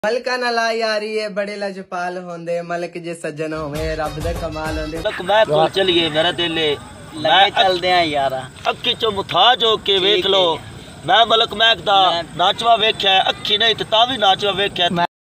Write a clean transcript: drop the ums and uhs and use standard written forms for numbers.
मलका नाला यारी है बड़े लजपाल होंदे मलक जे सज्जन होवे रब दे कमाल होंदे। मलक मैं को चलिए मेरा दिल लगे चलदे हैं यारा अक्की चो मुथाज हो के वेख लो। मैं मलक महक दा नाचवा वेख्या अक्खी नहीं तो ता भी नाचवा वेख्या।